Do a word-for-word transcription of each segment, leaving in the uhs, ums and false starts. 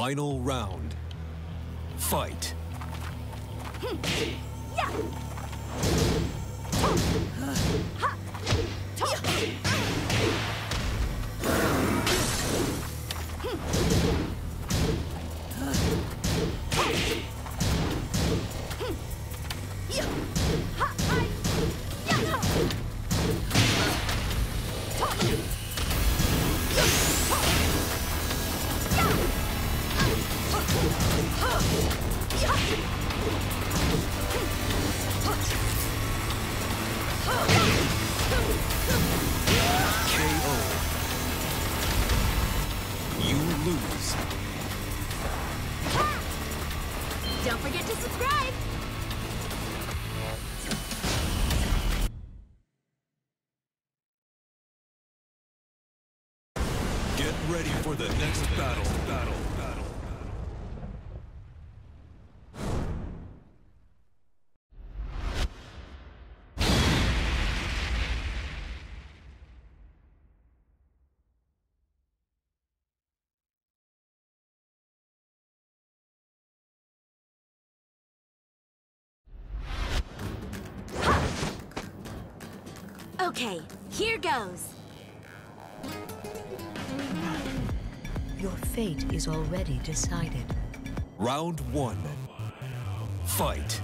Final round. Fight. Don't forget to subscribe! Get ready for the next battle. Battle. Battle. Okay, here goes. Your fate is already decided. Round one. Fight.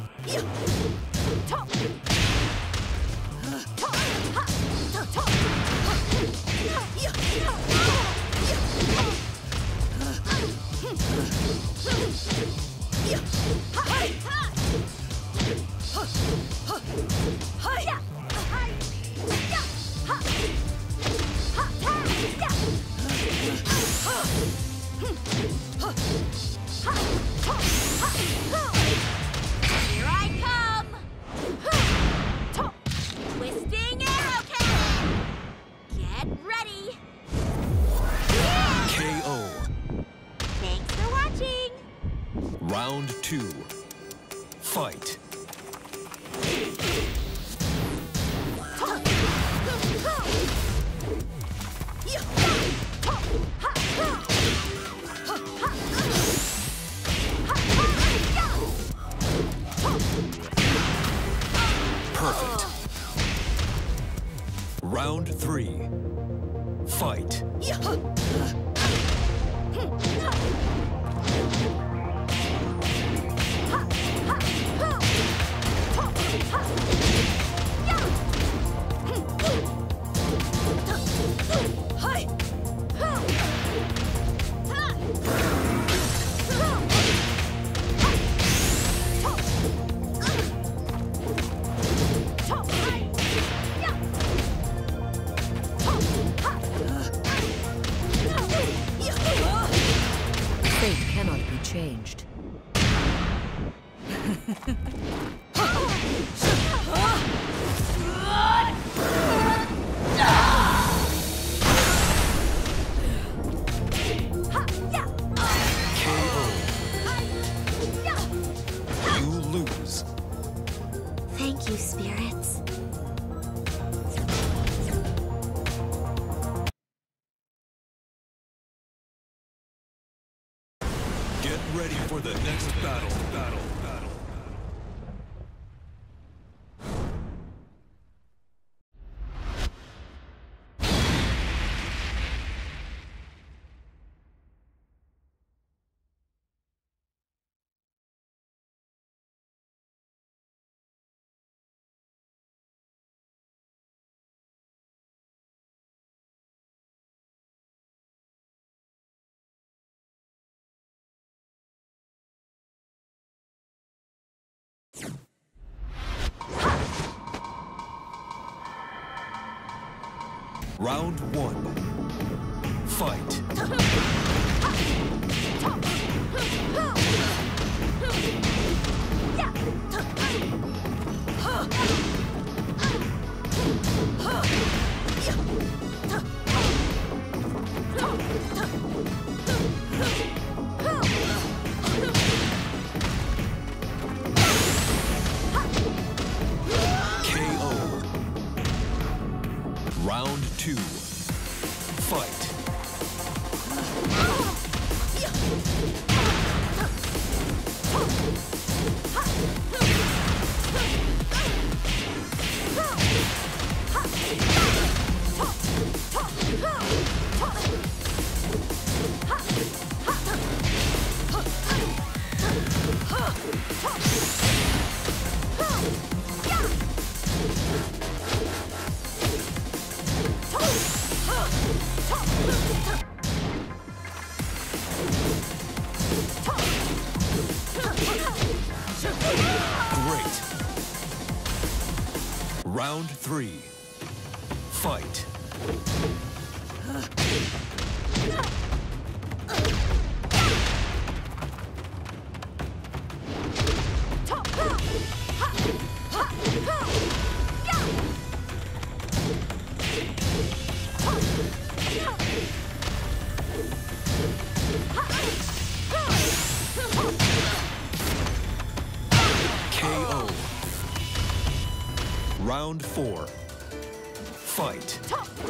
Here I come! Twisting arrow cannon! Get ready! K O. Thanks for watching! Round two. Fight. Perfect. Round three. Fight. Fate cannot be changed. You lose. Thank you, spirits. Get ready for the next battle. Battle. Battle. Round one. Fight. K O. Round two. Fight. Round three. Fight. K O. Round four. Fight.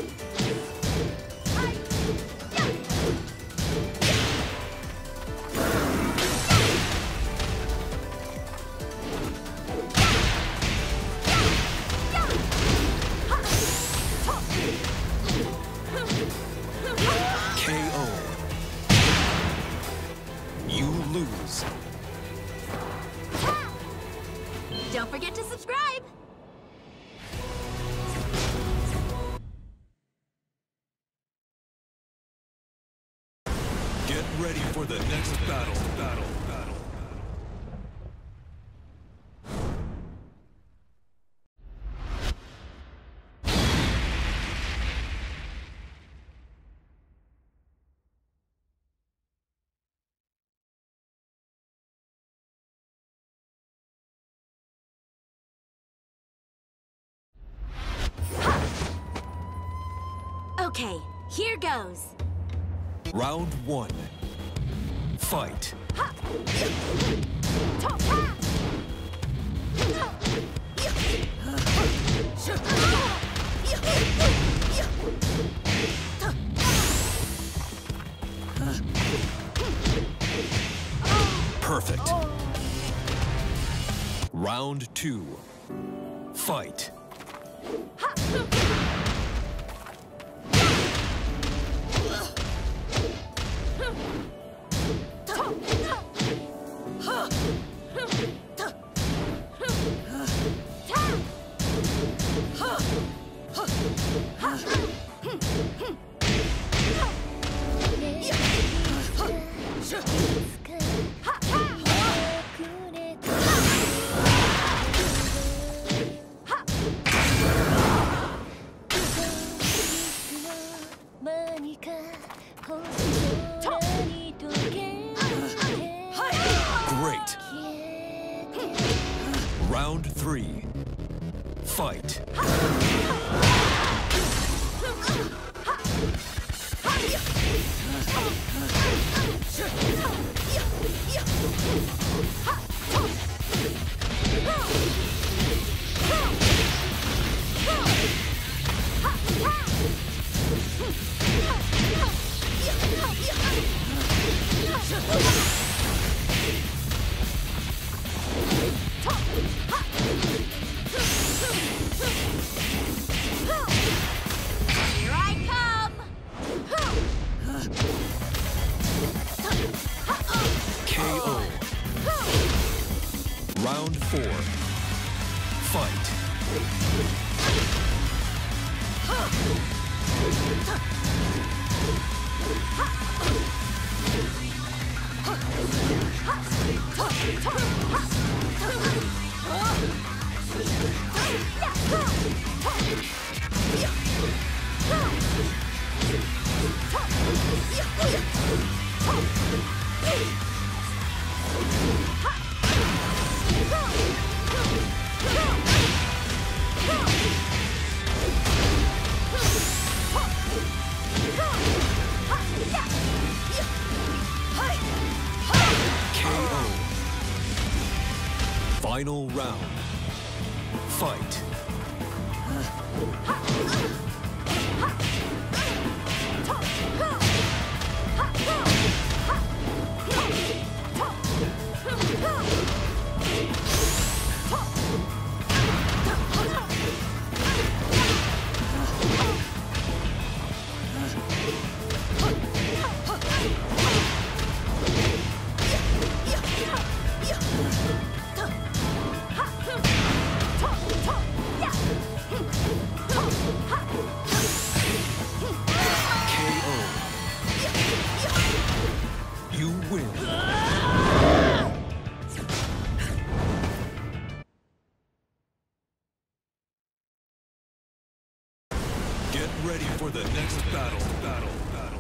K O. You lose. Don't forget to subscribe. Get ready for the next battle. Battle. Battle. Okay, here goes. Round one. Fight. Perfect. Round two. Fight. Great. Round three. Fight. Here I come. K O. Round four. Fight. K O. Final round. Fight. You win. ready for the next battle. Battle. Battle.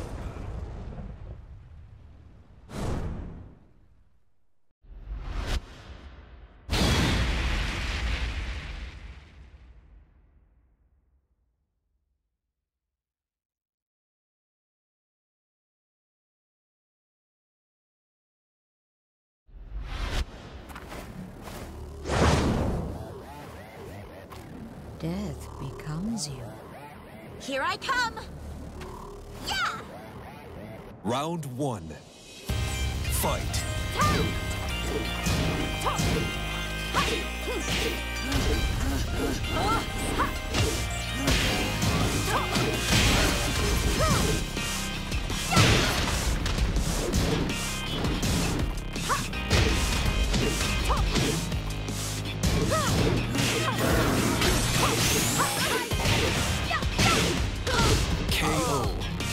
Death becomes you. Here I come! Yeah! Round one. Fight. K O.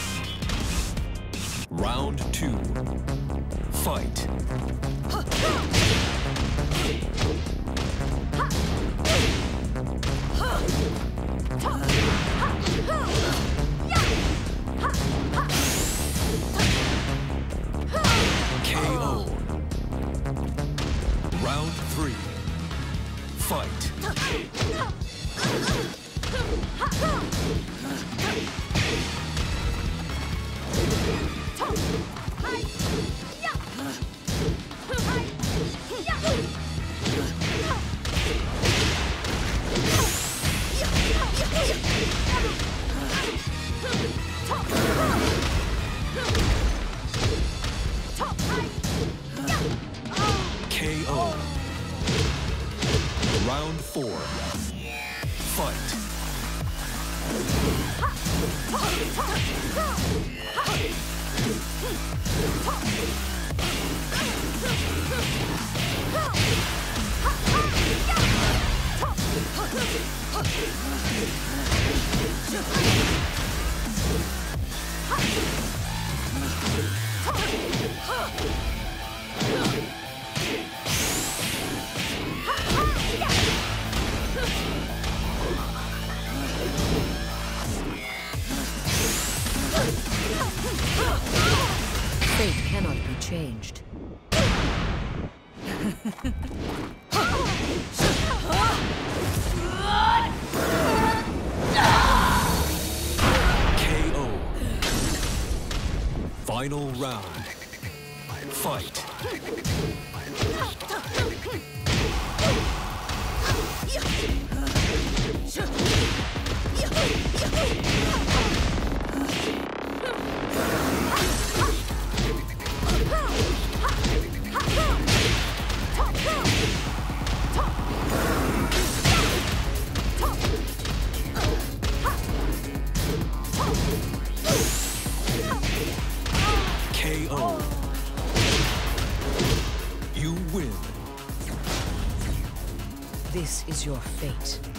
Round two. Fight. K O. Round three. Fight. K O. Round four. Fight. Fate cannot be changed. K O. Final round. Fight. K O. You win. This is your fate.